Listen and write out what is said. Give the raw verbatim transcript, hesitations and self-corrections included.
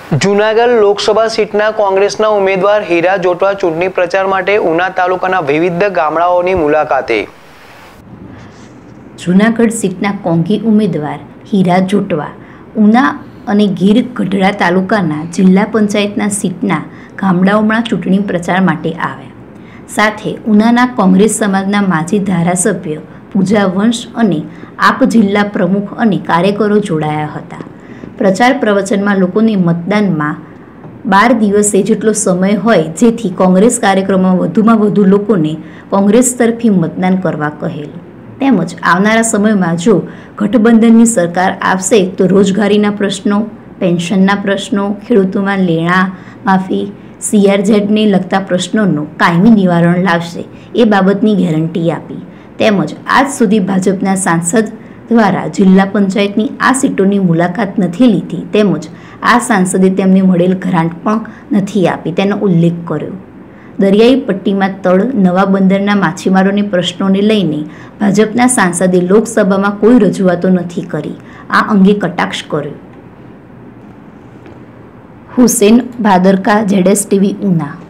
જૂનાગઢ લોકસભા સીટના કોંગ્રેસના ઉમેદવાર હીરા જોટવા ચૂંટણી પ્રચાર માટે ઉના તાલુકાના વિવિધ ગામડાઓની મુલાકાતે। જૂનાગઢ સીટના કોંગી ઉમેદવાર હીરા જોટવા ઉના અને ગીર ગઢડા તાલુકાના જિલ્લા પંચાયતના સીટના ગામડાઓમાં ચૂંટણી પ્રચાર માટે આવ્યા। સાથે ઉનાના કોંગ્રેસ સમાજના માજી ધારાસભ્ય પૂજા વંશ અને આપ જિલ્લા પ્રમુખ અને કાર્યકરો જોડાયા હતા। પ્રચાર પ્રવચનમાં લોકોને મતદાનમાં બાર દિવસે જેટલો સમય હોય જેથી કોંગ્રેસ કાર્યક્રમમાં વધુમાં વધુ લોકોને કોંગ્રેસ તરફી મતદાન કરવા કહેલું। તેમજ આવનારા સમયમાં જો ગઠબંધનની સરકાર આવશે તો રોજગારીના પ્રશ્નો, પેન્શનના પ્રશ્નો, ખેડૂતોમાં લેણા માફી, સીઆરઝેડને લગતા પ્રશ્નોનું કાયમી નિવારણ લાવશે એ બાબતની ગેરંટી આપી। તેમજ આજ સુધી ભાજપના સાંસદ દ્વારા જિલ્લા પંચાયતની આ સીટોની મુલાકાત નથી લીધી તેમજ આ સાંસદે તેમને મળેલ ગ્રાન્ટ પણ નથી આપી તેનો ઉલ્લેખ કર્યો। દરિયાઈ પટ્ટીમાં તળ નવા બંદરના માછીમારોની પ્રશ્નોને લઈને ભાજપના સાંસદે લોકસભામાં કોઈ રજૂઆતો નથી કરી, આ અંગે કટાક્ષ કર્યો। Hussain Bhadarka, ZS TV Una.